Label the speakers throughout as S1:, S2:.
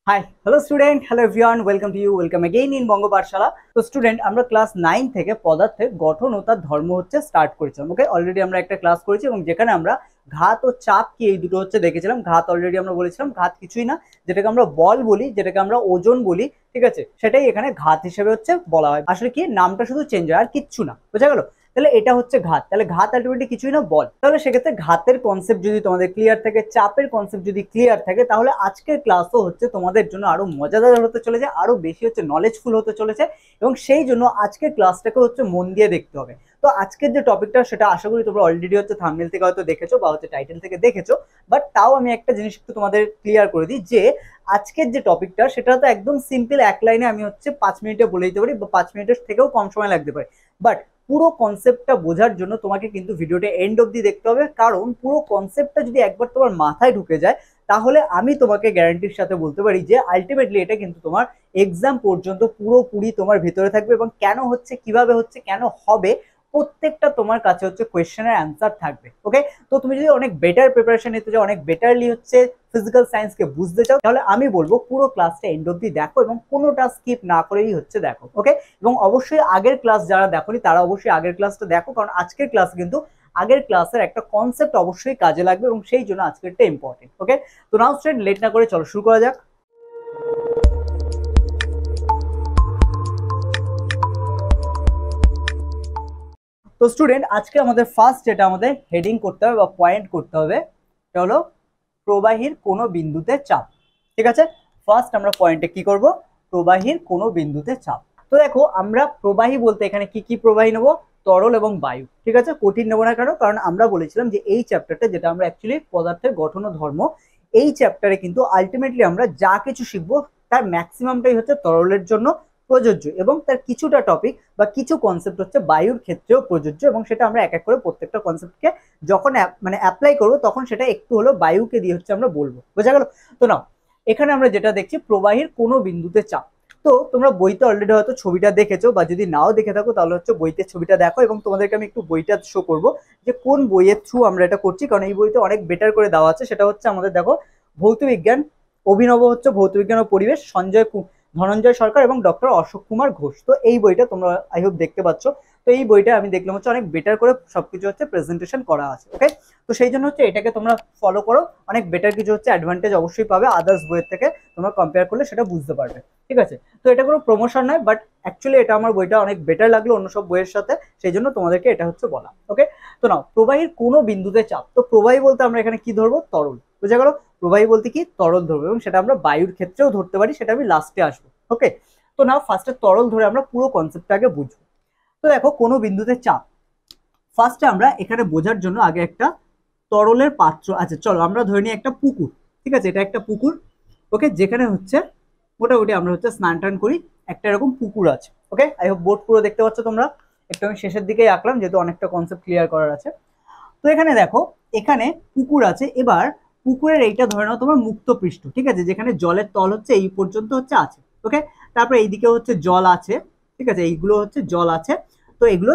S1: High hello student, hello everyone, welcome to you, welcome again in Banga Pathshala. তো student, আমরা class 9 থেকে পদার্থের গঠন ও তার ধর্ম স্টার্ট করেছিলাম। ওকে, অলরেডি আমরা একটা ক্লাস করেছি এবং যেখানে আমরা ঘাত ও চাপ কি এই দুটো দেখেছিলাম। ঘাত অলরেডি আমরা বলেছিলাম ঘাত কিছুই না, যেটাকে আমরা বল বলি, যেটাকে আমরা ওজন বলি, ঠিক আছে, সেটাই এখানে ঘাত হিসেবে বলা হয়। আসলে কি, নামটা শুধু চেঞ্জ হয়, আর কিচ্ছু না, বোঝা গেল? তাহলে এটা হচ্ছে ঘাত। তাহলে ঘাত আলটিমেটলি কিছুই না, বল। তাহলে সেক্ষেত্রে ঘাতের কনসেপ্ট যদি তোমাদের ক্লিয়ার থাকে, চাপের কনসেপ্ট যদি ক্লিয়ার থাকে, তাহলে আজকের ক্লাসও তোমাদের জন্য আরো মজাদার হতে চলেছে, আরো বেশি নলেজফুল হতে চলেছে। এবং সেই জন্য আজকের ক্লাসটাকে মন দিয়ে দেখতে হবে। তো আজকের যে টপিকটা, সেটা আশা করি তোমরা অলরেডি থাম্বনেল থেকে হয়তো দেখেছো বা টাইটেল থেকে দেখেছো, বাট তাও আমি একটা জিনিস একটু তোমাদের ক্লিয়ার করে দিই যে আজকের যে টপিকটা, সেটা তো একদম সিম্পল, এক লাইনে আমি 5 মিনিটে বলে দিতে পারি, বা 5 মিনিটের থেকেও কম সময় লাগতে পারে। বাট পুরো কনসেপ্টটা বোঝার জন্য তোমাকে কিন্তু ভিডিওটা এন্ড অবধি দেখতে হবে, কারণ পুরো কনসেপ্টটা যদি একবার তোমার মাথায় ঢুকে যায়, তাহলে আমি তোমাকে গ্যারান্টির সাথে বলতে পারি যে আলটিমেটলি এটা কিন্তু তোমার এক্সাম পর্যন্ত পুরোপুরি তোমার ভিতরে থাকবে, এবং কেন হচ্ছে, কিভাবে হচ্ছে, কেন হবে, প্রত্যেকটা তোমার কাছে কোয়েশ্চেনের অ্যান্সার থাকবে। ওকে, তো তুমি যদি অনেক বেটার প্রিপারেশন নিতে চাও, অনেক বেটারলি ফিজিক্যাল সায়েন্সকে বুঝতে চাও, তাহলে আমি বলবো পুরো ক্লাসটা এন্ড অবধি দেখো এবং কোনোটা স্কিপ না করেই দেখো। ওকে, এবং অবশ্যই আগের ক্লাস যারা দেখোনি তারা অবশ্যই আগের ক্লাসটা দেখো, কারণ আজকের ক্লাস কিন্তু আগের ক্লাসের একটা কনসেপ্ট অবশ্যই কাজে লাগবে, এবং সেই জন্য আজকেরটা ইম্পর্টেন্ট। ওকে, তো নাও স্টুডেন্ট, লেট না করে চলো শুরু করা যাক। তো স্টুডেন্ট, আজকে আমাদের ফার্স্ট যেটা আমাদের হেডিং করতে হবে বা পয়েন্ট করতে হবে, সেটা হলো প্রবাহীর কোনো বিন্দুতে চাপ। ঠিক আছে, ফার্স্ট আমরা পয়েন্টে কি করব, প্রবাহীর কোনো বিন্দুতে চাপ। তো দেখো, আমরা প্রবাহী বলতে এখানে কি কি প্রবাহী নেবো, তরল এবং বায়ু। ঠিক আছে, কঠিন নেবো না, কেন? কারণ আমরা বলেছিলাম যে এই চ্যাপ্টারটা, যেটা আমরা অ্যাকচুয়ালি পদার্থের গঠন ও ধর্ম, এই চ্যাপ্টারে কিন্তু আলটিমেটলি আমরা যা কিছু শিখবো তার ম্যাক্সিমামটাই তরলের জন্য প্রযোজ্য, এবং তার কিছুটা টপিক বা কিছু কনসেপ্ট বায়ুর ক্ষেত্রেও প্রযোজ্য, এবং সেটা আমরা এক এক করে প্রত্যেকটা কনসেপ্টকে যখন অ্যাপ্লাই করবো, তখন সেটা একটু হলো বায়ুকে দিয়ে আমরা বলবো। বোঝা গেল? তো নাও, এখানে আমরা যেটা দেখছি, প্রবাহীর কোনো বিন্দুতে চাপ। তো তোমরা বইতে অলরেডি হয়তো ছবিটা দেখেছো, বা যদি নাও দেখে থাকো তাহলে বইতে ছবিটা দেখো, এবং তোমাদেরকে আমি একটু বইটা শো করবো যে কোন বইয়ের থ্রু আমরা এটা করছি, কারণ এই বইতে অনেক বেটার করে দেওয়া আছে। সেটা আমাদের দেখো, ভৌতবিজ্ঞান অভিনব ভৌতবিজ্ঞান ও পরিবেশ, ধনঞ্জয় সরকার এবং ডক্টর অশোক কুমার ঘোষ। তো এই বইটা তোমরা আই হোপ দেখতে পাচ্ছ। তো এই বইটা আমি দেখলাম অনেক বেটার করে সবকিছু প্রেজেন্টেশন করা আছে। ওকে, তো সেই জন্য এটাকে তোমরা ফলো করো, অনেক বেটার কিছু অ্যাডভান্টেজ অবশ্যই পাবে, আদার্স বইয়ের থেকে তোমরা কম্পেয়ার করলে সেটা বুঝতে পারবে। ঠিক আছে, তো এটা কোনো প্রমোশন নয়, বাট অ্যাকচুয়ালি এটা আমার বইটা অনেক বেটার লাগলো অন্য সব বইয়ের সাথে, সেই জন্য তোমাদেরকে এটা বলা। ওকে, তো নাও, প্রবাহীর কোনো বিন্দুতে চাপ। তো প্রবাহী বলতে আমরা এখানে কি ধরবো, তরল। বুঝা গেল? প্রবাহী বলতে কি, তরল ধরবো, এবং সেটা আমরা বায়ুর ক্ষেত্রেও ধরতে পারি, সেটা আমি লাস্টে আসবো। ওকে, তো নাও ফার্স্টে তরল ধরে আমরা পুরো কনসেপ্টটাকে বুঝবো। তো দেখো, কোনো বিন্দুতে চাপ, ফার্স্টে আমরা এখানে বোঝার জন্য আগে একটা তরলের পাত্র আছে। চলো আমরা ধরে নিই একটা পুকুর। ঠিক আছে, এটা একটা পুকুর। ওকে, যেখানে মোটামুটি আমরা স্নান টান করি, একটা এরকম পুকুর আছে। ওকে, আই হোপ বোর্ড পুরো দেখতে পাচ্ছ তোমরা। একটু আমি শেষের দিকেই আঁকলাম, যেহেতু অনেকটা কনসেপ্ট ক্লিয়ার করার আছে। তো এখানে দেখো, এখানে পুকুর আছে। এবার পুকুরের এইটা ধরে নাও তোমার মুক্ত পৃষ্ঠ। ঠিক আছে, যেখানে জলের তল এই পর্যন্ত আছে। ওকে, তারপরে এইদিকে জল আছে। ঠিক আছে, এইগুলো জল আছে। তো এগুলো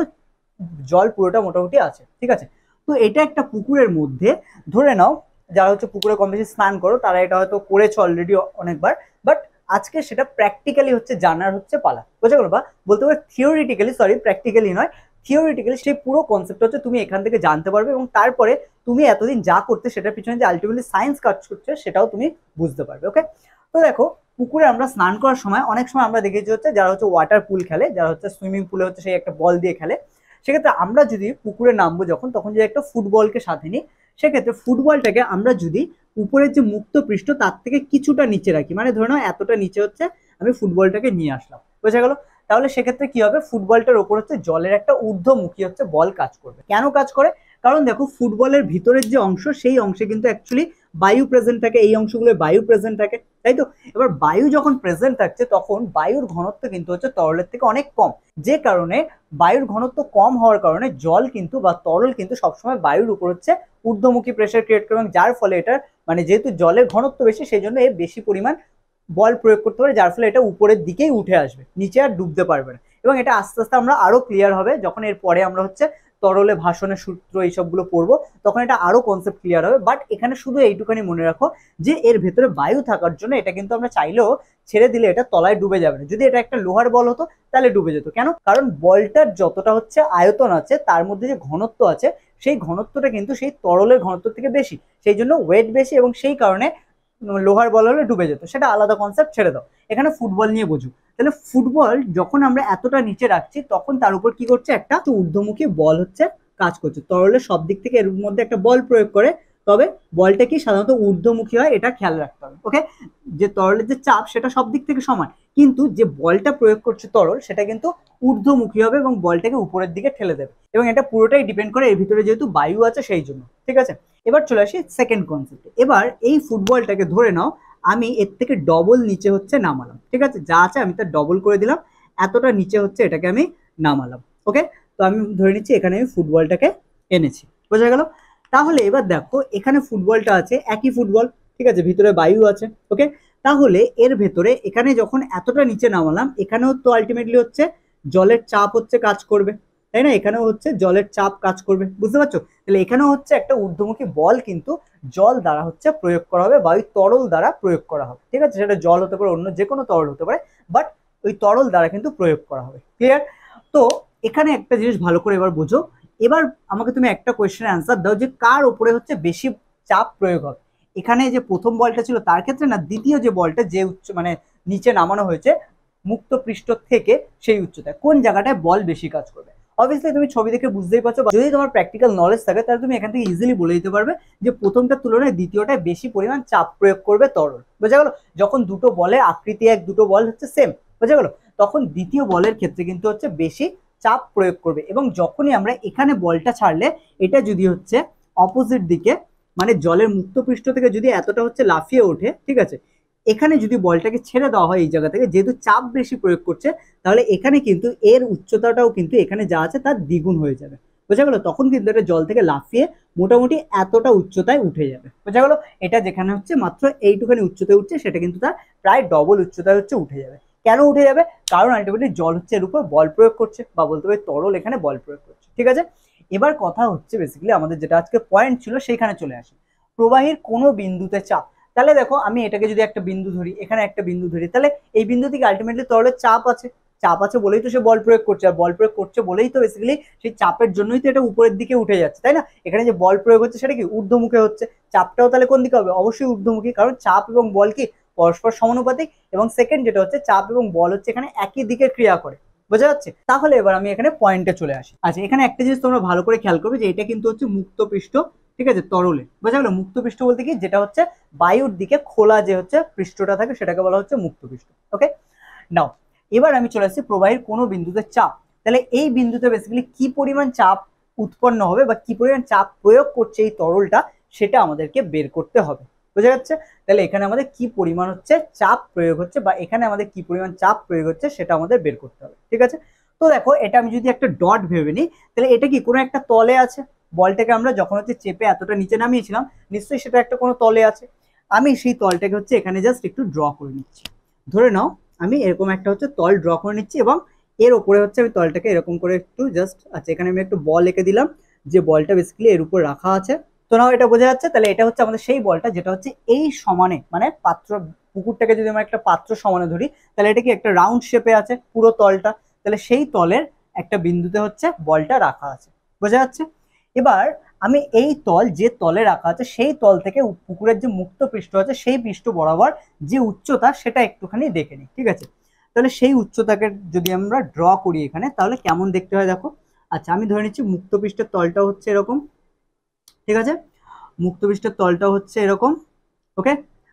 S1: জল পুরোটা মোটামুটি আছে। ঠিক আছে, তো এটা একটা পুকুরের মধ্যে, ধরে নাও যারা পুকুরে কম বেশি স্নান করো, তারা এটা হয়তো করেছো অলরেডি অনেকবার, বাট আজকে সেটা প্র্যাকটিক্যালি জানার পালা। বুঝা গেল? বা বলতে পারো থিওরিটিক্যালি, সরি প্র্যাকটিক্যালি নয়, থিওরিটিক্যালি সেই পুরো কনসেপ্টটা তুমি এখান থেকে জানতে পারবে, এবং তারপরে তুমি এতদিন যা করতে, সেটার পিছনে যে আলটিমেটলি সায়েন্স কাজ করছে, সেটাও তুমি বুঝতে পারবে। ওকে, তো দেখো, পুকুরে আমরা স্নান করার সময় অনেক সময় আমরা দেখেছি যারা ওয়াটার পুল খেলে, যারা সুইমিং পুলে সেই একটা বল দিয়ে খেলে, সেক্ষেত্রে আমরা যদি পুকুরে নামবো যখন, তখন যদি একটা ফুটবলকে সাথে নিই, সেক্ষেত্রে ফুটবলটাকে আমরা যদি উপরের যে মুক্ত পৃষ্ঠ তার থেকে কিছুটা নিচে রাখি, মানে ধরে নাও এতটা নিচে আমি ফুটবলটাকে নিয়ে আসলাম। বোঝা গেল? তাহলে সেক্ষেত্রে কি হবে, ফুটবলটার ওপর জলের একটা ঊর্ধ্বমুখী বল কাজ করবে। কেন কাজ করে? কারণ দেখো, ফুটবলের ভিতরের যে অংশ, সেই অংশে কিন্তু অ্যাকচুয়ালি বায়ু প্রেজেন্ট থাকে, এই অংশগুলো বায়ু প্রেজেন্ট থাকে, তাই তো? এবার বায়ু যখন প্রেজেন্ট থাকছে, তখন বায়ুর ঘনত্ব কিন্তু তরলের থেকে অনেক কম, যে কারণে বায়ুর ঘনত্ব কম হওয়ার কারণে জল কিন্তু বা তরল কিন্তু সবসময় বায়ুর উপর ঊর্ধ্বমুখী প্রেসার ক্রিয়েট করে, এবং যার ফলে এটা যেহেতু জলের ঘনত্ব বেশি, সেই জন্য এর বেশি পরিমাণ বল প্রয়োগ করতে পারে, যার ফলে এটা উপরের দিকেই উঠে আসবে, নিচে আর ডুবতে পারবে না। এবং এটা আস্তে আস্তে আমরা আরো ক্লিয়ার হবে যখন এর পরে আমরা তরলে ভাষণের সূত্র এইসবগুলো পড়বো, তখন এটা আরো কনসেপ্ট ক্লিয়ার হবে। বাট এখানে শুধু এইটুখানি মনে রাখো যে এর ভেতরে বায়ু থাকার জন্য এটা কিন্তু আমরা চাইলেও ছেড়ে দিলে এটা তলায় ডুবে যাবে না। যদি এটা একটা লোহার বল হতো তাহলে ডুবে যেত। কেন? কারণ বলটার যতটা হচ্ছে আয়তন আছে তার মধ্যে যে ঘনত্ব আছে সেই ঘনত্বটা কিন্তু সেই তরলের ঘনত্ব থেকে বেশি, সেই জন্য ওয়েট বেশি, এবং সেই কারণে লোহার বল হলে ডুবে যেত। সেটা আলাদা কনসেপ্ট, ছেড়ে দাও। এখানে ফুটবল নিয়ে বোঝো। তাহলে ফুটবল যখন আমরা এতটা নিচে রাখছি তখন তার উপর কি করছে, একটা ঊর্ধ্বমুখী বল হচ্ছে কাজ করছে। তরলের সব দিক থেকে এর মধ্যে একটা বল প্রয়োগ করে, তবে বলটা কি সাধারণত ঊর্ধ্বমুখী হয়, এটা খেয়াল রাখতে হবে। ওকে, যে তরলের যে চাপ সেটা সব দিক থেকে সমান, কিন্তু যে বলটা প্রয়োগ করছে তরল সেটা কিন্তু ঊর্ধ্বমুখী হবে এবং বলটাকে উপরের দিকে ঠেলে দেবে। এবং এটা পুরোটাই ডিপেন্ড করে এর ভিতরে যেহেতু বায়ু আছে সেই জন্য। ঠিক আছে, এবার চলে আসি সেকেন্ড কনসেপ্টে। এবার এই ফুটবলটাকে ধরে নাও আমি এর থেকে ডবল নিচে হচ্ছে নামালাম। ঠিক আছে, যা আছে আমি তার ডবল করে দিলাম, এতটা নিচে হচ্ছে এটাকে আমি নামালাম। ওকে, তো আমি ধরে নিচ্ছি এখানে আমি ফুটবলটাকে এনেছি, বোঝা গেল? তাহলে এবার দেখো এখানে ফুটবলটা আছে, একই ফুটবল, ঠিক আছে, ভিতরে বায়ু আছে। ওকে, তাহলে এর ভেতরে এখানে যখন এতটা নিচে নামালাম এখানেও তো আলটিমেটলি হচ্ছে জলের চাপ হচ্ছে কাজ করবে, তাই না? এখানেও হচ্ছে জলের চাপ কাজ করবে, বুঝতে পারছো? তাহলে এখানেও হচ্ছে একটা ঊর্ধ্বমুখী বল কিন্তু জল দ্বারা হচ্ছে প্রয়োগ করা হবে, বা ওই তরল দ্বারা প্রয়োগ করা হবে। ঠিক আছে, সেটা জল হতে পারে, অন্য যে কোনো তরল হতে পারে, বাট ওই তরল দ্বারা কিন্তু প্রয়োগ করা হবে। ক্লিয়ার? তো এখানে একটা জিনিস ভালো করে এবার বুঝো। এবার আমাকে তুমি একটা কোয়েশ্চেনের অ্যান্সার দাও যে কার উপরে হচ্ছে বেশি চাপ প্রয়োগ হবে। এখানে যে প্রথম বলটা ছিল তার ক্ষেত্রে না, দ্বিতীয় যে বলটা যে উচ্চ মানে নিচে নামানো হয়েছে মুক্ত পৃষ্ঠ থেকে সেই উচ্চতায় কোন জায়গাটায় বল বেশি কাজ করবে। অবভিয়াসলি তুমি ছবি দেখে বুঝতেই পারছো, যদি তোমার প্র্যাকটিক্যাল নলেজ থাকে তাহলে তুমি এখান থেকে ইজিলি বলে দিতে পারবে যে প্রথমটার তুলনায় দ্বিতীয়টায় বেশি পরিমাণ চাপ প্রয়োগ করবে তরল। বোঝা গেল? যখন দুটো বলের আকৃতি এক, দুটো বল হচ্ছে সেম, বোঝা গেল, তখন দ্বিতীয় বলের ক্ষেত্রে কিন্তু হচ্ছে বেশি চাপ প্রয়োগ করবে। এবং যখনই আমরা এখানে বলটা ছাড়লে এটা যদি হচ্ছে অপোজিট দিকে, মানে জলের মুক্ত পৃষ্ঠ থেকে যদি এতটা হচ্ছে লাফিয়ে ওঠে, ঠিক আছে, এখানে যদি বলটাকে ছেড়ে দেওয়া হয় এই জায়গা থেকে, যেহেতু চাপ বেশি প্রয়োগ করছে, তাহলে এখানে কিন্তু এর উচ্চতাটাও কিন্তু এখানে যা আছে তার দ্বিগুণ হয়ে যাবে। বোঝা গেল? তখন কিন্তু এটা জল থেকে লাফিয়ে মোটামুটি এতটা উচ্চতায় উঠে যাবে। বোঝা গেল? এটা যেখানে হচ্ছে মাত্র এইটুখানি উচ্চতায় উঠছে সেটা কিন্তু তার প্রায় ডবল উচ্চতায় হচ্ছে উঠে যাবে। কেন উঠে যাবে? কারণ আলটিমেটলি জল হচ্ছে এর উপর বল প্রয়োগ করছে, বা বলতে পারি তরল এখানে বল প্রয়োগ করছে। ঠিক আছে, এবার কথা হচ্ছে বেসিক্যালি আমাদের যেটা আজকে পয়েন্ট ছিল সেইখানে চলে আসে, প্রবাহীর কোনো বিন্দুতে চাপ। তাহলে দেখো আমি এটাকে যদি একটা বিন্দু ধরি, এখানে একটা বিন্দু ধরি, তাহলে এই বিন্দু থেকে আলটিমেটলি তরলের চাপ আছে, চাপ আছে বলেই তো সে বল প্রয়োগ করছে, আর বল প্রয়োগ করছে বলেই তো বেসিক্যালি সেই চাপের জন্যই তো এটা উপরের দিকে উঠে যাচ্ছে, তাই না? এখানে যে বল প্রয়োগ হচ্ছে সেটা কি ঊর্ধ্বমুখে হচ্ছে, চাপটাও তাহলে কোন দিকে হবে? অবশ্যই ঊর্ধ্বমুখী, কারণ চাপ এবং বল কি পরস্পর সমানুপাতিক। এবং সেকেন্ড যেটা হচ্ছে চাপ এবং বল হচ্ছে এখানে একই দিকে ক্রিয়া করে। বোঝা যাচ্ছে? তাহলে এবার আমি এখানে পয়েন্টে চলে আসি। আচ্ছা, এখানে একটা জিনিস তোমরা ভালো করে খেয়াল করবে যে এটা কিন্তু হচ্ছে মুক্ত পৃষ্ঠ, ঠিক আছে, তরলে। বোঝা গেল? মুক্ত পৃষ্ঠ বলতে কি, যেটা হচ্ছে বায়ুর দিকে খোলা যে হচ্ছে পৃষ্ঠটা থাকে সেটাকে বলা হচ্ছে মুক্ত পৃষ্ঠ। ওকে, নাও এবার আমি চলে আসছি প্রবাহের কোনো বিন্দুতে চাপ। তাহলে এই বিন্দুতে বেসিক্যালি কি পরিমাণ চাপ উৎপন্ন হবে বা কি পরিমাণ চাপ প্রয়োগ করছে এই তরলটা, সেটা আমাদেরকে বের করতে হবে। বোঝা যাচ্ছে? তাহলে এখানে আমাদের কি পরিমাণ হচ্ছে চাপ প্রয়োগ হচ্ছে, বা এখানে আমাদের কি পরিমাণ চাপ প্রয়োগ হচ্ছে সেটা আমাদের বের করতে হবে। ঠিক আছে, তো দেখো এটা আমি যদি একটা ডট ভেবে নিই, তাহলে এটা কি কোনো একটা তলে আছে। বলটাকে আমরা যখন হচ্ছে চেপে এতটা নিচে নামিয়েছিলাম, নিশ্চয়ই সেটা একটা কোনো তলে আছে। আমি সেই তলটাকে হচ্ছে এখানে জাস্ট একটু ড্র করে নিচ্ছি। ধরে নাও আমি এরকম একটা হচ্ছে তল ড্র করে নিচ্ছি, এবং এর উপরে হচ্ছে আমি তলটাকে এরকম করে একটু জাস্ট, আচ্ছা এখানে আমি একটু বল এঁকে দিলাম, যে বলটা বেসিক্যালি এর উপর রাখা আছে। তো নাও এটা বোঝা যাচ্ছে। তাহলে এটা হচ্ছে আমাদের সেই বলটা যেটা হচ্ছে এই সমানে, মানে পাত্র, পুকুরটাকে যদি আমরা একটা পাত্র সমানে ধরি, তাহলে এটা কি একটা রাউন্ড শেপে আছে পুরো তলটা। তাহলে সেই তলের একটা বিন্দুতে হচ্ছে বলটা রাখা আছে। বোঝা যাচ্ছে? এবার আমি এই তল যে তলে রাখা আছে সেই তল থেকে পুকুরের যে মুক্ত পৃষ্ঠ আছে সেই পৃষ্ঠ বরাবর যে উচ্চতা সেটা একটুখানি দেখে নিই। ঠিক আছে, তাহলে সেই উচ্চতাকে যদি আমরা ড্র করি এখানে, তাহলে কেমন দেখতে হয় দেখো। আচ্ছা, আমি ধরে নিচ্ছি মুক্ত পৃষ্ঠের তলটা হচ্ছে এরকম, ঠিক আছে, মুক্ত পৃষ্ঠের তলটা হচ্ছে এরকম। ওকে,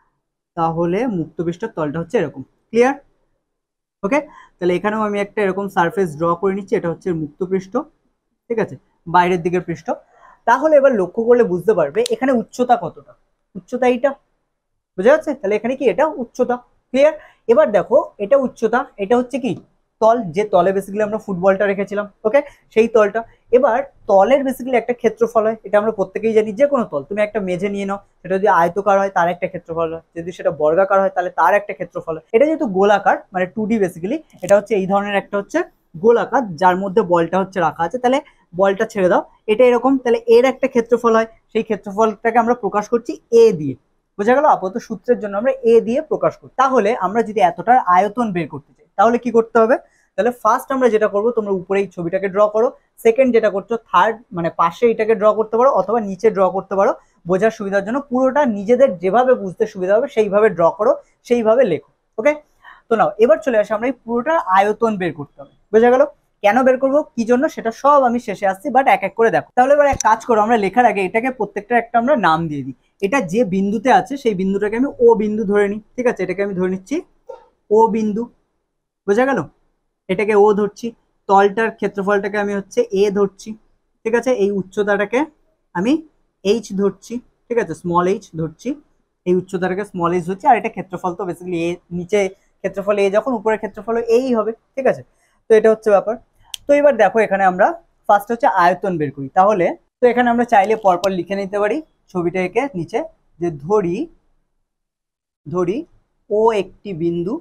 S1: তাহলে মুক্ত পৃষ্ঠের তলটা হচ্ছে এরকম। ক্লিয়ার? ওকে, তাহলে এখানেও আমি একটা এরকম সারফেস ড্র করে নিচ্ছি, এটা হচ্ছে মুক্ত পৃষ্ঠ, ঠিক আছে, বাইরের দিকের পৃষ্ঠ। তাহলে এবার লক্ষ্য করলে বুঝতে পারবে এখানে উচ্চতা কতটা, উচ্চতা এইটা। বুঝা যাচ্ছে? তাহলে এখানে কি এটা উচ্চতা। ক্লিয়ার? এবার দেখো এটা উচ্চতা, এটা হচ্ছে কি তল, যে তলে বেসিক্যালি আমরা ফুটবলটা রেখেছিলাম। ওকে, সেই তলটা। এবার তলের বেসিক্যালি একটা ক্ষেত্রফল হয়, এটা আমরা প্রত্যেকেই জানি। যে কোনো তল, তুমি একটা মেঝে নিয়ে নাও, সেটা যদি আয়তকার হয় তার একটা ক্ষেত্রফল হয়, যদি সেটা বর্গাকার হয় তাহলে তার একটা ক্ষেত্রফল হয়। এটা যেহেতু গোলাকার, মানে 2D বেসিক্যালি, এটা হচ্ছে এই ধরনের একটা হচ্ছে গোলাকার যার মধ্যে বলটা হচ্ছে রাখা আছে, তাহলে বলটা ছেড়ে দাও, এটা এরকম, তাহলে এর একটা ক্ষেত্রফল হয়, সেই ক্ষেত্রফলটাকে আমরা প্রকাশ করছি এ দিয়ে। বোঝা গেল? আপাতত সূত্রের জন্য আমরা এ দিয়ে প্রকাশ করি। তাহলে আমরা যদি এতটার আয়তন বের করতে চাই তাহলে কি করতে হবে? তাহলে ফার্স্ট আমরা যেটা করবো, তোমরা উপরে এই ছবিটাকে ড্র করো, সেকেন্ড যেটা করছো থার্ড মানে পাশে এটাকে ড্র করতে পারো অথবা নিচে ড্র করতে পারো, বোঝার সুবিধার জন্য পুরোটা নিজেদের যেভাবে বুঝতে সুবিধা হবে সেইভাবে ড্র করো, সেইভাবে লেখো। ওকে, তো নাও এবার চলে আসে আমরা এই পুরোটা আয়তন বের করতে হবে। বোঝা গেল? কেন বের করবো, কি জন্য, সেটা সব আমি শেষে আসছি, বাট এক এক করে দেখো। তাহলে এবার এক কাজ করো, আমরা লেখার আগে এটাকে প্রত্যেকটা একটা আমরা নাম দিয়ে দিই। এটা যে বিন্দুতে আছে সেই বিন্দুটাকে আমি ও বিন্দু ধরে নিই। ঠিক আছে, এটাকে আমি ধরে নিচ্ছি ও বিন্দু। বোঝা গেল? এটাকে ও ধরছি, তলটার ক্ষেত্রফলটাকে আমি হচ্ছে এ ধরছি। ঠিক আছে, এই উচ্চতাটাকে আমি এইচ ধরছি। ঠিক আছে, স্মল এইচ ধরছি, এই উচ্চতাটাকে স্মল এইচ ধরছি। আর এটা ক্ষেত্রফল তো বেসিক্যালি এ, নিচে ক্ষেত্রফল এ যখন উপরের ক্ষেত্রফল এই হবে। ঠিক আছে, তো এটা হচ্ছে ব্যাপার। তো এবার দেখো এখানে আমরা ফার্স্ট হচ্ছে আয়তন বের করি। তাহলে তো এখানে আমরা চাইলে পরপর লিখে নিতে পারি ছবিটা এঁকে নিচে, যে ধরি ধরি ও একটি বিন্দু,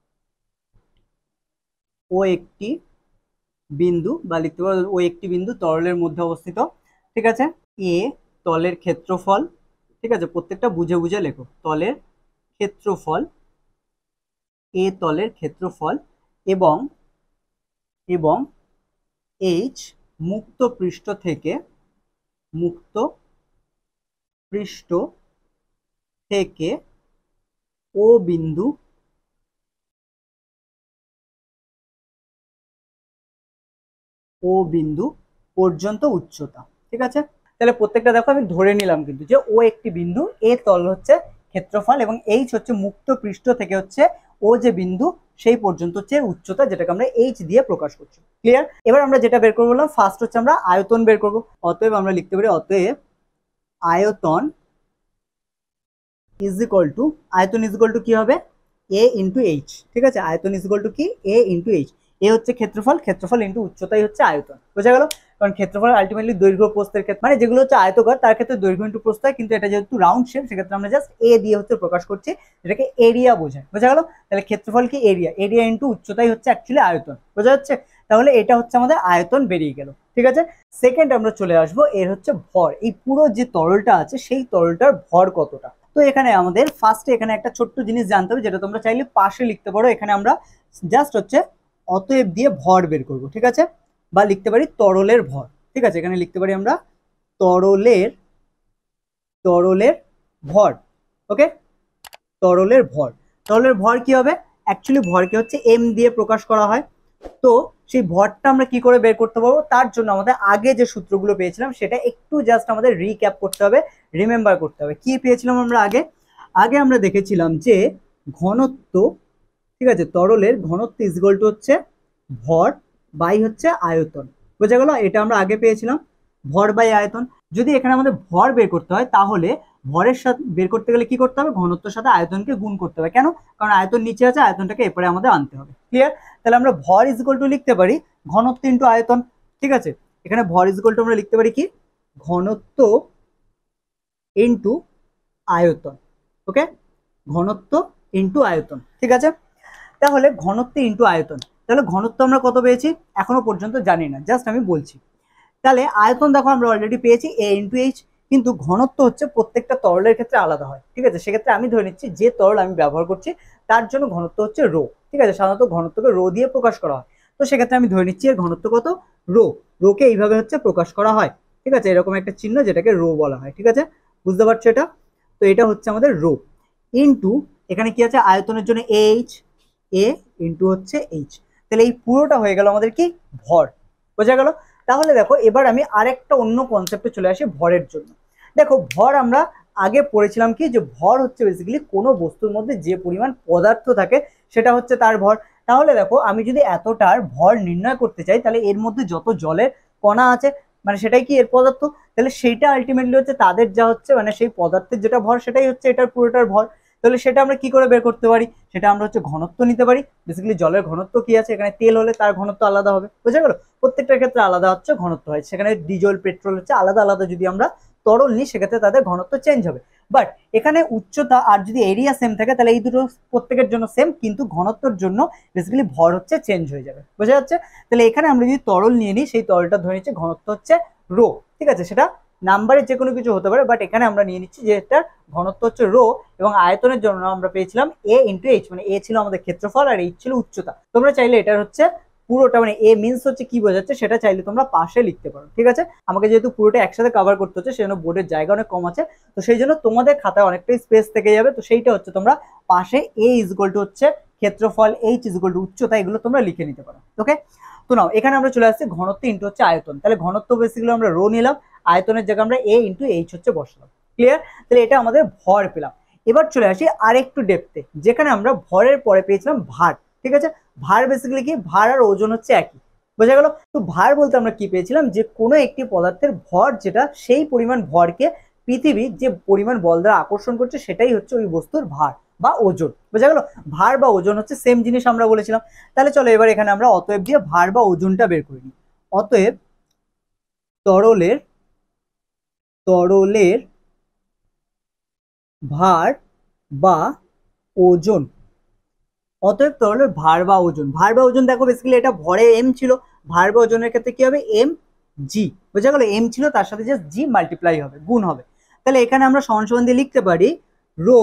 S1: ও একটি বিন্দু, বা লিখতে পারো ও একটি বিন্দু তরলের মধ্যে অবস্থিত। ঠিক আছে, এ তলের ক্ষেত্রফল। ঠিক আছে, প্রত্যেকটা বুঝে বুঝে লেখো, তলের ক্ষেত্রফল, এ তলের ক্ষেত্রফল, এবং এবং এইচ মুক্ত পৃষ্ঠ থেকে, মুক্ত পৃষ্ঠ থেকে ও বিন্দু, ও বিন্দু পর্যন্ত উচ্চতা। ঠিক আছে, তাহলে প্রত্যেকটা দেখো আমি ধরে নিলাম কিন্তু যে ও একটি বিন্দু, এ তল হচ্ছে ক্ষেত্রফল, এবং এইচ হচ্ছে মুক্ত পৃষ্ঠ থেকে হচ্ছে ও যে বিন্দু সেই পর্যন্ত হচ্ছে উচ্চতা, যেটাকে আমরা এইচ দিয়ে প্রকাশ করছি। ক্লিয়ার? এবার আমরা যেটা বের করবো, বললাম ফার্স্ট হচ্ছে আমরা আয়তন বের করবো। অতএব আমরা লিখতে পারি অতএব আয়তন ইজ ইকুয়াল টু, আয়তন ইজ ইকুয়াল টু কি হবে, এ ইন্টু এইচ। ঠিক আছে, আয়তন ইজ ইকুয়াল টু কি, এ ইন্টু এইচ। এ হচ্ছে ক্ষেত্রফল, ক্ষেত্রফল ইন্টু উচ্চতাই হচ্ছে আয়তন। বোঝা গেল? কারণ ক্ষেত্রফল আলটিমেটলি দৈর্ঘ্য প্রস্থের ক্ষেত্রে, মানে যেগুলো হচ্ছে আয়তকার তার ক্ষেত্রে দৈর্ঘ্য ইন্টু প্রস্থ হয়, কিন্তু এটা যেহেতু রাউন্ড শেপ সেক্ষেত্রে আমরা জাস্ট এ দিয়ে হচ্ছে প্রকাশ করছি, যেটাকে এরিয়া বোঝায়। বোঝা গেল? তাহলে ক্ষেত্রফল কি, এরিয়া, এরিয়া ইন্টু উচ্চতাই হচ্ছে অ্যাকচুয়ালি আয়তন। বোঝা যাচ্ছে? তাহলে এটা হচ্ছে আমাদের আয়তন বেরিয়ে গেল। ঠিক আছে, সেকেন্ড আমরা চলে আসবো এর হচ্ছে ভর। এই পুরো যে তরলটা আছে সেই তরলটার ভর কতটা। তো এখানে আমাদের ফার্স্টে এখানে একটা ছোট্ট জিনিস জানতে হবে, যেটা তোমরা চাইলে পাশে লিখতে পারো। এখানে আমরা জাস্ট হচ্ছে অতএব দিয়ে ভর বের করব। ঠিক আছে, বা লিখতে পারি তরলের ভর। ঠিক আছে, এখানে লিখতে পারি আমরা তরলের তরলের ভর। ওকে, তরলের ভর। তরলের ভর কি হবে, অ্যাকচুয়ালি ভরকে হচ্ছে এম দিয়ে প্রকাশ করা হয়। তো সেই ভরটা আমরা কি করে বের করতে পারবো, তার জন্য আমাদের আগে যে সূত্রগুলো পেয়েছিলাম সেটা একটু জাস্ট আমাদের রিক্যাপ করতে হবে, রিমেম্বার করতে হবে। কি পেয়েছিলাম আমরা আগে? আগে আমরা দেখেছিলাম যে ঘনত্ব, ঠিক আছে, তরলের ঘনত্ব ইজ ইকুয়াল টু হচ্ছে ভর বাই হচ্ছে আয়তন। বোঝা গেল? এটা আমরা আগে পেয়েছিলাম, ভর বাই আয়তন। যদি এখানে আমাদের ভর বের করতে হয় তাহলে ভরের সাথে বের করতে গেলে কি করতে হবে, ঘনত্বের সাথে আয়তনকে গুণ করতে হবে। কেন? কারণ আয়তন নিচে আছে, আয়তনটাকে এরপরে আমাদের আনতে হবে। ক্লিয়ার? তাহলে আমরা ভর ইজ ইকুয়াল টু লিখতে পারি ঘনত্ব ইন্টু আয়তন। ঠিক আছে, এখানে ভর ইজ ইকুয়াল টু আমরা লিখতে পারি কি, ঘনত্ব ইন্টু আয়তন। ওকে, ঘনত্ব ইন্টু আয়তন। ঠিক আছে, তাহলে ঘনত্ব ইন্টু আয়তন, তাহলে ঘনত্ব আমরা কত পেয়েছি এখনো পর্যন্ত জানি না, জাস্ট আমি বলছি। তাহলে আয়তন দেখো আমরা অলরেডি পেয়েছি এ ইন্টু এইচ, কিন্তু ঘনত্ব হচ্ছে প্রত্যেকটা তরলের ক্ষেত্রে আলাদা হয়। ঠিক আছে, সেক্ষেত্রে আমি ধরে নিচ্ছি যে তরল আমি ব্যবহার করছি তার জন্য ঘনত্ব হচ্ছে রো। ঠিক আছে, সাধারণত ঘনত্বকে রো দিয়ে প্রকাশ করা হয়। তো সেক্ষেত্রে আমি ধরে নিচ্ছি এর ঘনত্ব কত, রো। রোকে এইভাবে হচ্ছে প্রকাশ করা হয়। ঠিক আছে, এরকম একটা চিহ্ন যেটাকে রো বলা হয়। ঠিক আছে, বুঝতে পারছো এটা? তো এটা হচ্ছে আমাদের রো ইন্টু, এখানে কি আছে, আয়তনের জন্য এইচ, এ ইন্টু হচ্ছে এইচ। তাহলে এই পুরোটা হয়ে গেল আমাদের কি, ভর। বোঝা গেল? তাহলে দেখো এবার আমি আরেকটা অন্য কনসেপ্টে চলে আসি ভরের জন্য। দেখো ভর আমরা আগে পড়েছিলাম কি, যে ভর হচ্ছে বেসিক্যালি কোনো বস্তুর মধ্যে যে পরিমাণ পদার্থ থাকে সেটা হচ্ছে তার ভর। তাহলে দেখো আমি যদি এতটার ভর নির্ণয় করতে চাই তাহলে এর মধ্যে যত জলের কণা আছে মানে সেটাই কি এর পদার্থ, তাহলে সেইটা আলটিমেটলি হচ্ছে তাদের যা হচ্ছে মানে সেই পদার্থের যেটা ভর সেটাই হচ্ছে এটার পুরোটার ভর। তাহলে সেটা আমরা কি করে বের করতে পারি, সেটা আমরা হচ্ছে ঘনত্ব নিতে পারি। বেসিক্যালি জলের ঘনত্ব কি আছে, এখানে তেল হলে তার ঘনত্ব আলাদা হবে। বুঝা গেল? প্রত্যেকটার ক্ষেত্রে আলাদা হচ্ছে ঘনত্ব হয়, সেখানে ডিজেল পেট্রোল হচ্ছে আলাদা আলাদা। যদি আমরা তরল নিই সেক্ষেত্রে তাদের ঘনত্ব চেঞ্জ হবে। বাট এখানে উচ্চতা আর যদি এরিয়া সেম থাকে তাহলে এই দুটো প্রত্যেকের জন্য সেম, কিন্তু ঘনত্বর জন্য বেসিক্যালি ভর হচ্ছে চেঞ্জ হয়ে যাবে, বোঝা যাচ্ছে? তাহলে এখানে আমরা যদি তরল নিয়ে নিই, সেই তরলটা ধরে নিচ্ছে ঘনত্ব হচ্ছে রো, ঠিক আছে? সেটা নাম্বারের যে কোনো কিছু হতে পারে, বাট এখানে আমরা নিয়ে নিচ্ছি যে এটার ঘনত্ব হচ্ছে রো, এবং আয়তনের জন্য আমরা পেয়েছিলাম এ ইন্টু এইচ, মানে এ ছিল আমাদের ক্ষেত্রফল আর এইচ ছিল উচ্চতা। তোমরা চাইলে এটার হচ্ছে পুরোটা, মানে এ মিনস হচ্ছে কি বোঝাচ্ছে সেটা চাইলে তোমরা পাশে লিখতে পারো, ঠিক আছে? আমাকে যেহেতু পুরোটা একসাথে কভার করতে হচ্ছে, সেজন্য বোর্ডের জায়গা অনেক কম আছে, তো সেই জন্য তোমাদের খাতায় অনেকটাই স্পেস থেকে যাবে, তো সেইটা হচ্ছে তোমরা পাশে এ ইজগুয়াল টু হচ্ছে ক্ষেত্রফল, এইচ ইজগুয়াল টু উচ্চতা, এগুলো তোমরা লিখে নিতে পারো। ওকে, তো নাও এখানে আমরা চলে আসছি ঘনত্ব ইন্টু হচ্ছে আয়তন, তাহলে ঘনত্ব বেসিক্যালি আমরা রো নিলাম, আয়তনের জায়গায় আমরা এ ইন্টু এইচ হচ্ছে বসালাম। ক্লিয়ার? তাহলে এটা আমাদের ভর পেলাম। এবার চলে আসি আরেকটু ডেপথে, যেখানে আমরা ভরের পরে পেয়েছিলাম ভার, ঠিক আছে? ভার বেসিক্যালি কি, ভার আর ওজন হচ্ছে একই, বোঝা গেল? তো ভার বলতে আমরা কি পেয়েছিলাম, যে কোনো একটি পদার্থের ভর যেটা, সেই পরিমাণ ভরকে পৃথিবী যে পরিমাণ বল দ্বারা আকর্ষণ করছে সেটাই হচ্ছে ওই বস্তুর ভার বা ওজন, বোঝা গেল? ভার বা ওজন হচ্ছে সেম জিনিস আমরা বলেছিলাম। তাহলে চলো এবার এখানে আমরা অতএব দিয়ে ভার বা ওজনটা বের করে নিই। অতএব তরলের তরলের ভার বা ওজন, অতএব তরলের ভার বা ওজন। ভার বা ওজন দেখো বেসিক্যালি এটা ভরে এম ছিল, ভার বা ওজনের ক্ষেত্রে কি হবে, এম জি, বোঝা গেল? এম ছিল, তার সাথে জাস্ট জি মাল্টিপ্লাই হবে, গুণ হবে। তাহলে এখানে আমরা সমান সমান দিয়ে লিখতে পারি rho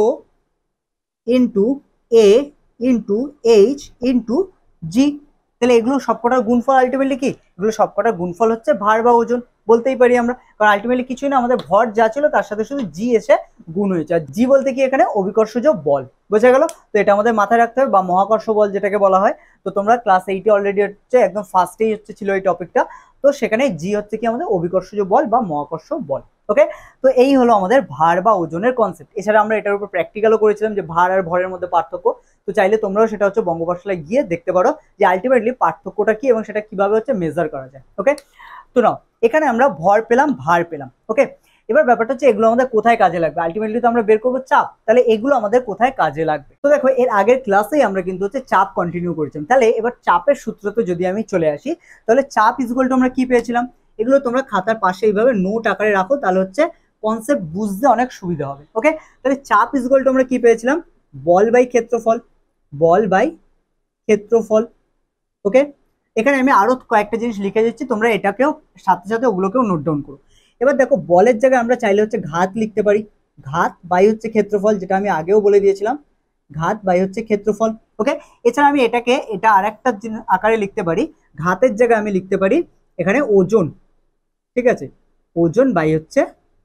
S1: into A into H into g. তাহলে এগুলো সবকটার গুণফল আলটিমেটলি কি, এগুলো সবকটার গুণফল হচ্ছে ভার বা ওজন, বলতেই পারি আমরা, কারণ আলটিমেটলি কিছুই না, আমাদের ভর যা ছিল তার সাথে শুধু জি এসে গুণ হয়েছে। আর জি বলতে কি এখানে অভিকর্ষজ বল, বোঝা গেল? তো এটা আমাদের মাথায় রাখতে হবে, বা মহাকর্ষ বল যেটাকে বলা হয়। তো তোমরা ক্লাস 8 অলরেডি হচ্ছে একদম ফার্স্টেই হচ্ছে ছিল এই টপিকটা, তো সেখানে জি হচ্ছে কি আমাদের অভিকর্ষজ বল বা মহাকর্ষ বল। ওকে, তো এই হলো আমাদের ভার বা ওজনের কনসেপ্ট। এছাড়া আমরা এটার উপর প্র্যাকটিক্যালও করেছিলাম যে ভার আর ভরের মধ্যে পার্থক্য, তো চাইলে তোমরাও সেটা হচ্ছে বঙ্গোপসাগরে গিয়ে দেখতে পারো যে আলটিমেটলি পার্থক্যটা কি এবং সেটা কিভাবে হচ্ছে মেজার করা যায়। ওকে, তো নাও এখানে আমরা ভর পেলাম, ভার পেলাম। ওকে, এবার ব্যাপারটা হচ্ছে এগুলো আমাদের কোথায় কাজে লাগবে, আলটিমেটলি তো আমরা বের করবো চাপ, তাহলে এগুলো আমাদের কোথায় কাজে লাগবে। তো দেখো এর আগের ক্লাসেই আমরা কিন্তু হচ্ছে চাপ কন্টিনিউ করেছিলাম, তাহলে এবার চাপের সূত্রতে যদি আমি চলে আসি, তাহলে চাপ ইকুয়াল টু আমরা কি পেয়েছিলাম, এগুলো তোমরা খাতার পাশে এইভাবে নোট আকারে রাখো, তাহলে হচ্ছে কনসেপ্ট বুঝতে অনেক সুবিধা হবে। ওকে, তাহলে চাপ ইকুয়াল টু আমরা কি পেয়েছিলাম, বল বাই ক্ষেত্রফল, বল বাই ক্ষেত্রফল। ওকে, এখানে আমি আরো কয়েকটা জিনিস লিখে দিচ্ছি, তোমরা এটাকেও সাথে সাথে ওগুলোকেও নোট ডাউন করো। এবার দেখো বলের জায়গায় আমরা চাইলে হচ্ছে ঘাত লিখতে পারি, ঘাত বাই হচ্ছে ক্ষেত্রফল, যেটা আমি আগেও বলে দিয়েছিলাম, ঘাত বাই হচ্ছে ক্ষেত্রফল। ওকে, এছাড়া আমি এটা আরেকটা আকারে লিখতে পারি, ঘাতের জায়গায় আমি লিখতে পারি এখানে ওজন, ঠিক আছে? ওজন বাই হচ্ছে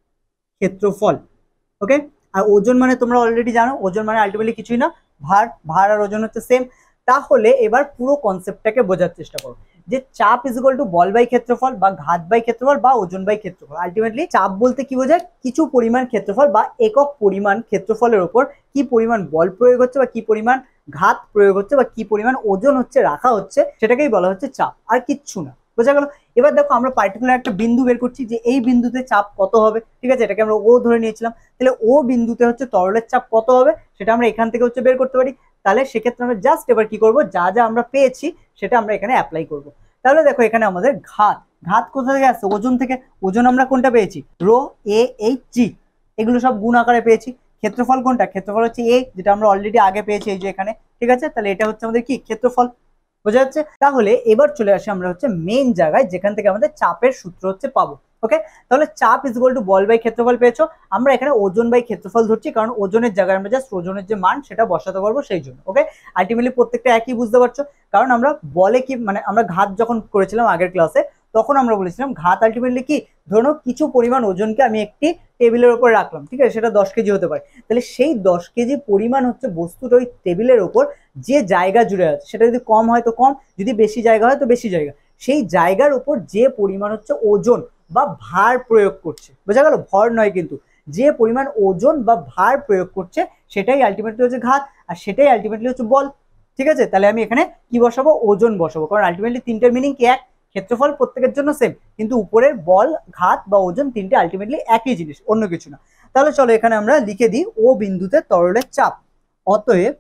S1: ক্ষেত্রফল। ওকে, আর ওজন মানে তোমরা অলরেডি জানো, ওজন মানে আলটিমেটলি কিছুই না, ভার, ভার আর ওজন হচ্ছে সেম। তাহলে এবার পুরো কনসেপ্টটাকে বোঝার চেষ্টা করো, যে চাপ ইজ ইকুয়াল টু বল বাই ক্ষেত্রফল বা ঘাত বাই ক্ষেত্রফল বা ওজন বাই ক্ষেত্রফল। আলটিমেটলি চাপ বলতে কি বোঝায়, কিছু পরিমাণ ক্ষেত্রফল বা একক পরিমাণ ক্ষেত্রফলের উপর কি পরিমাণ বল প্রয়োগ হচ্ছে বা কি পরিমাণ ঘাত প্রয়োগ হচ্ছে বা কি পরিমাণ ওজন হচ্ছে রাখা হচ্ছে, সেটাকেই বলা হচ্ছে চাপ, আর কিচ্ছু না, বোঝা গেল? এবার দেখো আমরা পার্টিকুলার একটা বিন্দু বের করছি, যে এই বিন্দুতে চাপ কত হবে, ঠিক আছে? এটাকে আমরা ও ধরে নিয়েছিলাম, তাহলে ও বিন্দুতে হচ্ছে তরলের চাপ কত হবে সেটা আমরা এখান থেকে হচ্ছে বের করতে পারি। তাহলে সেক্ষেত্রে আমরা জাস্ট এবার কি করব, যা যা আমরা পেয়েছি সেটা আমরা এখানে অ্যাপ্লাই করব। তাহলে দেখো এখানে আমাদের ঘাত, ঘাত কোথা থেকে আসছে, ওজন থেকে। ওজন আমরা কোনটা পেয়েছি, রো এ এইচ জি, এগুলো সব গুণ আকারে পেয়েছি। ক্ষেত্রফল কোনটা, ক্ষেত্রফল হচ্ছে এ, যেটা আমরা অলরেডি আগে পেয়েছি এই যে এখানে, ঠিক আছে? তাহলে এটা হচ্ছে আমাদের কি ক্ষেত্রফল, বোঝা যাচ্ছে? তাহলে এবার চলে আসি আমরা হচ্ছে মেইন জায়গায়, যেখান থেকে আমাদের চাপের সূত্র হচ্ছে পাবো। ওকে, তাহলে চাপ ইজ ইকুয়াল টু বল বাই ক্ষেত্রফল পেয়েছো, আমরা এখানে ওজন বাই ক্ষেত্রফল ধরছি, কারণ ওজনের জায়গায় আমরা জাস্ট ওজনের যে মান সেটা বসাতে পারবো সেই জন্য। ওকে, আলটিমেটলি প্রত্যেকটা একই, বুঝতে পারছো? কারণ আমরা বলে কি, মানে আমরা ঘাত যখন করেছিলাম আগের ক্লাসে, তখন আমরা বলেছিলাম ঘাত আলটিমেটলি কি, ধরো কিছু পরিমাণ ওজনকে আমি একটি টেবিলের উপর রাখলাম, ঠিক আছে? সেটা 10 কেজি হতে পারে, তাহলে সেই 10 কেজি পরিমাণ হচ্ছে বস্তুটা ওই টেবিলের উপর যে জায়গা জুড়ে আছে, সেটা যদি কম হয় তো কম, যদি বেশি জায়গা হয় তো বেশি জায়গা, সেই জায়গার উপর যে পরিমাণ হচ্ছে ওজন বা ভার প্রয়োগ করছে, বোঝা গেল? ভর নয় কিন্তু, যে পরিমাণ ওজন বা ভার প্রয়োগ করছে সেটাই আলটিমেটলি হচ্ছে ঘাত, আর সেটাই আলটিমেটলি হচ্ছে বল। ঠিক আছে, তাহলে আমি এখানে কি বসাবো, ওজন বসাবো, কারণ আলটিমেটলি তিনটার মিনিং কি এক, ক্ষেত্রফল প্রত্যেকের জন্য সেম, কিন্তু উপরের বল, ঘাত বা ওজন তিনটে আলটিমেটলি একই জিনিস, অন্য কিছু না। তাহলে চলো এখানে আমরা লিখে দিই ও বিন্দুতে তরলের চাপ। অতএব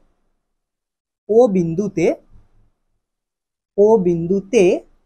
S1: ও বিন্দুতে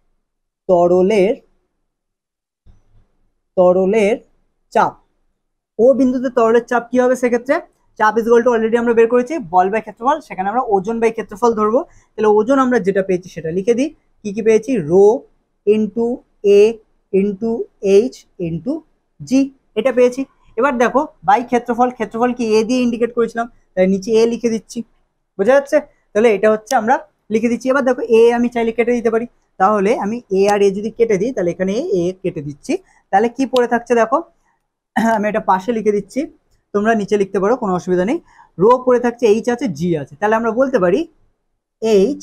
S1: তরলের চাপ, ও বিন্দুতে তরলের চাপ কি হবে সেক্ষেত্রে? চাপ ইজ ইকুয়াল টু অলরেডি আমরা বের করেছি বল বাই ক্ষেত্রফল, সেখানে আমরা ওজন বাই ক্ষেত্রফল ধরবো। তাহলে ওজন আমরা যেটা পেয়েছি সেটা লিখে দিই। কি কি পেয়েছি? Rho into A into H into g, এটা পেয়েছি। এবার দেখো বাই ক্ষেত্রফল, ক্ষেত্রফল কি এ দিয়ে ইন্ডিকেট করেছিলাম, তাই নিচে এ লিখে দিচ্ছি, বোঝা যাচ্ছে? তাহলে এটা হচ্ছে আমরা লিখে দিচ্ছি। এবার দেখো এ আমি চাইলে কেটে দিতে পারি, তাহলে আমি এ আর এ যদি কেটে দিই তাহলে এখানে এ কেটে দিচ্ছি। তাহলে কি পড়ে থাকছে দেখো, আমি এটা পাশে লিখে দিচ্ছি, তোমরা নিচে লিখতে পারো, কোনো অসুবিধা নেই। রো পড়ে থাকছে, এইচ আছে, জি আছে, তাহলে আমরা বলতে পারি এইচ,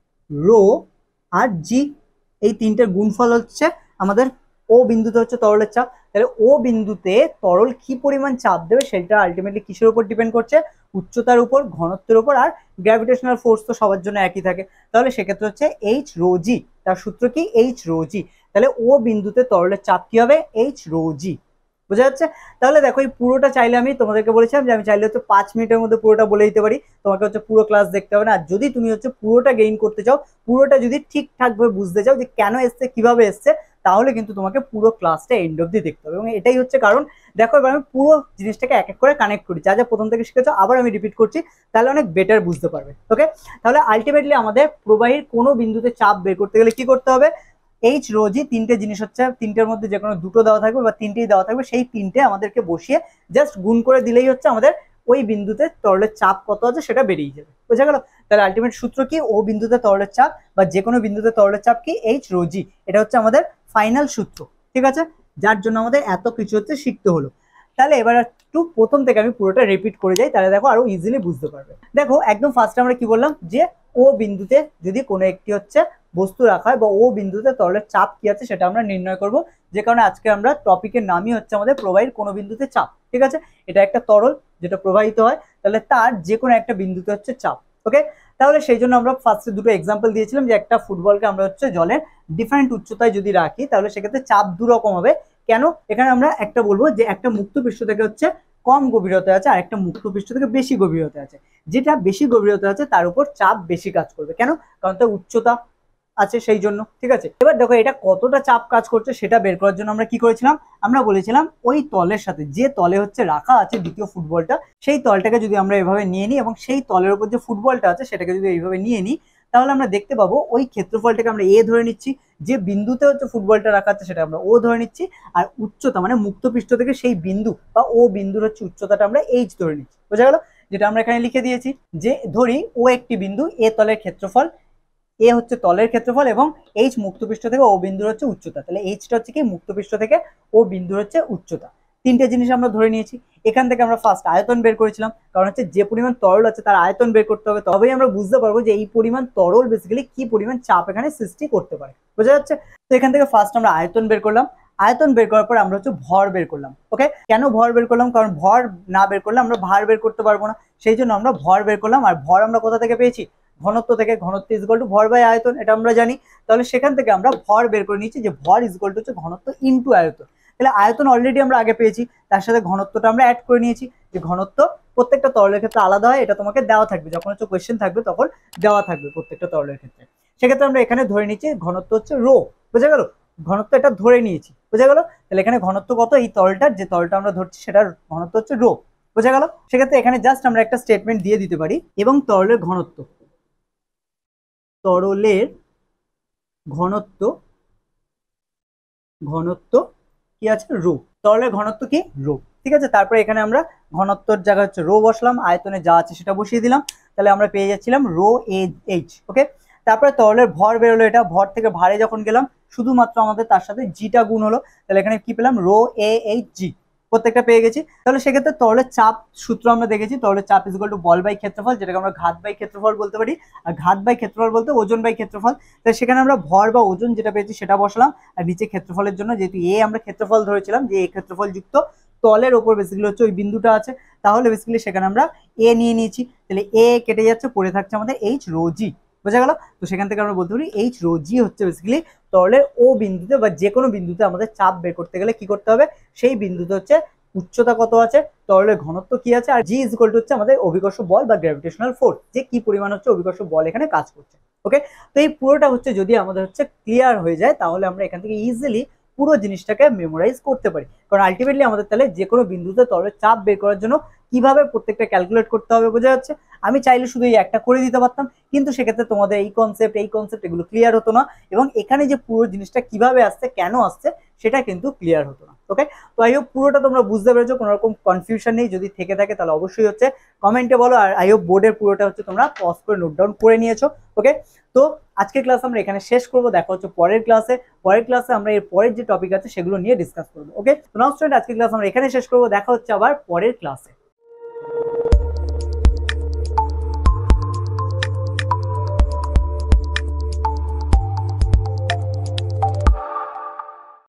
S1: রো আর জি, এই তিনটের গুণফল হচ্ছে আমাদের ও বিন্দুতে হচ্ছে তরলের চাপ। তাহলে ও বিন্দুতে তরল কি পরিমাণ চাপ দেবে সেটা আলটিমেটলি কিসের উপর ডিপেন্ড করছে? উচ্চতার উপর, ঘনত্বের উপর, আর গ্র্যাভিটেশনাল ফোর্স তো সবার জন্য একই থাকে। তাহলে সেক্ষেত্রে হচ্ছে এইচ রো জি, তার সূত্র কি? H rho g. তাহলে ও বিন্দুতে তরলের চাপ কি হবে? এইচ রো জি, বোঝা যাচ্ছে? তাহলে দেখো এই পুরোটা চাইলে, আমি তোমাদেরকে বলেছিলাম যে আমি চাইলে হচ্ছে 5 মিনিটের মধ্যে পুরোটা বলে দিতে পারি, তোমাকে হচ্ছে পুরো ক্লাস দেখতে হবে না। আর যদি তুমি হচ্ছে পুরোটা গেইন করতে চাও, পুরোটা যদি ঠিকঠাক ভাবে বুঝতে চাও যে কেন এসছে, কিভাবে এসছে, তাহলে কিন্তু তোমাকে পুরো ক্লাসটা এন্ড অব্দি দেখতে হবে। এবং এটাই হচ্ছে কারণ। দেখো এবার আমি পুরো জিনিসটাকে এক এক করে কানেক্ট করি, যা যা প্রথম থেকে শিখেছো আবার আমি রিপিট করছি, তাহলে অনেক বেটার বুঝতে পারবে। ওকে, তাহলে আলটিমেটলি আমাদের প্রবাহীর কোনো বিন্দুতে চাপ বের করতে গেলে কি করতে হবে? এইচ রো জি, তিনটে জিনিস হচ্ছে, তিনটের মধ্যে যে কোনো দুটো দেওয়া থাকবে বা তিনটেই দেওয়া থাকবে, সেই তিনটে আমাদেরকে বসিয়ে জাস্ট গুণ করে দিলেই হচ্ছে আমাদের ওই বিন্দুতে তরলের চাপ কত আছে সেটা বেরিয়ে যাবে, বোঝা গেল? তাহলে আলটিমেট সূত্র কি? ও বিন্দুতে তরলের চাপ বা যে কোনো বিন্দুতে তরলের চাপ কি? এইচ রো জি, এটা হচ্ছে আমাদের ফাইনাল সূত্র, ঠিক আছে? যার জন্য আমাদের এত কিছু হচ্ছে শিখতে হলো। তাহলে এবার একটু প্রথম থেকে আমি পুরোটা রিপিট করে যাই, তাহলে দেখো আরো ইজিলি বুঝতে পারবে। দেখো একদম ফার্স্টে আমরা কি বললাম, যে ও বিন্দুতে যদি কোনো একটি হচ্ছে বস্তু রাখা হয় বা ও বিন্দুতে তরলের চাপ কি আছে সেটা আমরা নির্ণয় করব। যে কারণে আজকে আমরা টপিকের নামই হচ্ছে আমাদের প্রবাহীর কোনো বিন্দুতে চাপ, ঠিক আছে? এটা একটা তরল যেটা প্রবাহিত হয়, তাহলে তার যে কোনো একটা বিন্দুতে হচ্ছে চাপ। ওকে, তাহলে সেই জন্য আমরা ফার্স্টে দুটো এক্সাম্পল দিয়েছিলাম, যে একটা ফুটবলকে আমরা হচ্ছে জলের ডিফারেন্ট উচ্চতায় যদি রাখি তাহলে সেক্ষেত্রে চাপ দুরকম হবে। কেন? এখানে আমরা একটা বলবো যে একটা মুক্ত পৃষ্ঠ থেকে হচ্ছে কম গভীরতা আছে, আর একটা মুক্ত পৃষ্ঠ থেকে বেশি গভীরতা আছে। যেটা বেশি গভীরতা আছে তার উপর চাপ বেশি কাজ করবে। কেন? কারণ তার উচ্চতা আছে সেই জন্য, ঠিক আছে? এবার দেখো এটা কতটা চাপ কাজ করছে সেটা বের করার জন্য আমরা কি করেছিলাম, আমরা বলেছিলাম ওই তলের সাথে, যে তলে হচ্ছে রাখা আছে দ্বিতীয় ফুটবলটা, সেই তলটাকে যদি আমরা এভাবে নিয়ে নিই এবং সেই তলের উপর যে ফুটবলটা আছে সেটাকে যদি এইভাবে নিয়ে নিই, তাহলে আমরা দেখতে পাবো ওই ক্ষেত্রফলটাকে আমরা এ ধরে নিচ্ছি, যে বিন্দুতে হচ্ছে ফুটবলটা রাখা আছে সেটা আমরা ও ধরে নিচ্ছি, আর উচ্চতা মানে মুক্ত পৃষ্ঠ থেকে সেই বিন্দু বা ও বিন্দুর হচ্ছে উচ্চতাটা আমরা এইচ ধরে নিচ্ছি, বোঝা গেল? যেটা আমরা এখানে লিখে দিয়েছি, যে ধরি ও একটি বিন্দু, এ তলের ক্ষেত্রফল, এ হচ্ছে তলের ক্ষেত্রফল এবং এইচ মুক্তপৃষ্ঠ থেকে ও বিন্দুর হচ্ছে উচ্চতা। তাহলে এইচটা হচ্ছে কি? মুক্তপৃষ্ঠ থেকে ও বিন্দুর হচ্ছে উচ্চতা। তিনটে জিনিস আমরা ধরে নিয়েছি। এখান থেকে আমরা ফার্স্ট আয়তন বের করেছিলাম, কারণ হচ্ছে যে পরিমাণ তরল আছে তার আয়তন বের করতে হবে, তবেই আমরা বুঝতে পারবো যে এই পরিমাণ তরল বেসিক্যালি কি পরিমাণ চাপ এখানে সৃষ্টি করতে পারে, বোঝা যাচ্ছে? তো এখান থেকে ফার্স্ট আমরা আয়তন বের করলাম। আয়তন বের করার পর আমরা হচ্ছে ভর বের করলাম। ওকে, কেন ভর বের করলাম? কারণ ভর না বের করলে আমরা ভার বের করতে পারবো না, সেই জন্য আমরা ভর বের করলাম। আর ভর আমরা কোথা থেকে পেয়েছি? ঘনত্ব থেকে। ঘনত্ব ইজ ইকুয়াল টু ভর বাই আয়তন, এটা আমরা জানি। তাহলে সেখান থেকে আমরা ভর বের করে নিচ্ছি, যে ভর ইজ ইকুয়াল টু হচ্ছে ঘনত্ব ইনটু আয়তন। তাহলে আয়তন অলরেডি আমরা আগে পেয়েছি, তার সাথে ঘনত্বটা আমরা অ্যাড করে নিয়েছি। যে ঘনত্ব প্রত্যেকটা তরলের ক্ষেত্রে আলাদা হয়, এটা তোমাকে দেওয়া থাকবে, যখন হচ্ছে কোয়েশ্চেন থাকবে তখন দেওয়া থাকবে প্রত্যেকটা তরলের ক্ষেত্রে। সেক্ষেত্রে আমরা এখানে ধরে নিচ্ছি ঘনত্ব হচ্ছে রো, বোঝা গেল? ঘনত্ব এটা ধরে নিয়েছি, বোঝা গেল? তাহলে এখানে ঘনত্ব কত? এই তলটার যে তলটা আমরা ধরছি সেটার ঘনত্ব হচ্ছে রো, বোঝা গেল? সেক্ষেত্রে এখানে জাস্ট আমরা একটা স্টেটমেন্ট দিয়ে দিতে পারি, এবং তরলের ঘনত্ব, তরলের ঘনত্ব, ঘনত্ব কি আছে? রো। তরলের ঘনত্ব কি? রো, ঠিক আছে? তারপরে এখানে আমরা ঘনত্বর জায়গায় হচ্ছে রো বসলাম, আয়তনে যা আছে সেটা বসিয়ে দিলাম, তাহলে আমরা পেয়ে যাচ্ছিলাম রো এ এইচ। ওকে, তারপরে তরলের ভর বেরোলো, এটা ভর থেকে ভারে যখন গেলাম শুধুমাত্র আমাদের তার সাথে জিটা গুণ হলো, তাহলে এখানে কি পেলাম? রো এ এইচ জি, প্রত্যেকটা পেয়ে গেছি। তাহলে সেক্ষেত্রে তরলের চাপ সূত্র আমরা দেখেছি, তরলের চাপ ইজ ইকুয়াল টু বল বাই ক্ষেত্রফল, যেটাকে আমরা ঘাত বাই ক্ষেত্রফল বলতে পারি। আর ঘাত বাই ক্ষেত্রফল বলতে ওজন বাই ক্ষেত্রফল। তাই সেখানে আমরা ভর বা ওজন যেটা পেয়েছি সেটা বসলাম, আর নিচে ক্ষেত্রফলের জন্য যেহেতু এ আমরা ক্ষেত্রফল ধরেছিলাম, যে এ ক্ষেত্রফল যুক্ত তলের ওপর বেসিক্যালি হচ্ছে ওই বিন্দুটা আছে, তাহলে বেসিক্যালি সেখানে আমরা এ নিয়ে নিয়েছি। তাহলে এ কেটে যাচ্ছে, পড়ে থাকছে আমাদের এইচ রো জি, বোঝা গেল? তো সেখান থেকে আমরা বলতে পারি এইচ রো জি হচ্ছে বেসিক্যালি তরলের ও বিন্দুতে বা যে কোনো বিন্দুতে আমাদের চাপ বের করতে গেলে কি করতে হবে, সেই বিন্দুতে হচ্ছে উচ্চতা কত আছে, তরলের ঘনত্ব কি আছে, আর জি ইজ ইকুয়াল টু হচ্ছে আমাদের অভিকর্ষ বল বা গ্র্যাভিটেশনাল ফোর্স, যে কি পরিমাণ হচ্ছে অভিকর্ষ বল এখানে কাজ করছে। ওকে, তো এই পুরোটা হচ্ছে যদি আমাদের হচ্ছে ক্লিয়ার হয়ে যায়, তাহলে আমরা এখান থেকে ইজিলি পুরো জিনিসটাকে মেমোরাইজ করতে পারি। কারণ আলটিমেটলি আমাদের তাহলে যে কোনো বিন্দুতে তরলের চাপ বের করার জন্য কিভাবে প্রত্যেকটা ক্যালকুলেট করতে হবে বোঝা যাচ্ছে। আমি চাইলে শুধু এই একটা করে দিতে পারতাম, কিন্তু সেক্ষেত্রে তোমাদের এই কনসেপ্ট এগুলো ক্লিয়ার হতো না, এবং এখানে যে পুরো জিনিসটা কিভাবে আসছে, কেন আসছে, সেটা কিন্তু ক্লিয়ার হতো না। ওকে, তো আই হোপ পুরোটা তোমরা বুঝতে পেরেছো, কোনো রকম কনফিউশন নেই। যদি থেকে থাকে তাহলে অবশ্যই হচ্ছে কমেন্টে বলো, আর আই হোপ বোর্ডের পুরোটা হচ্ছে তোমরা পজ করে নোট ডাউন করে নিয়েছো। ওকে, তো আজকের ক্লাস আমরা এখানে শেষ করবো, দেখা হচ্ছে পরের ক্লাসে আমরা এর পরের যে টপিক আছে সেগুলো নিয়ে ডিসকাস করবো। ওকে, তো নাও স্টুডেন্ট, আজকের ক্লাস আমরা এখানে শেষ করবো, দেখা হচ্ছে আবার পরের ক্লাসে।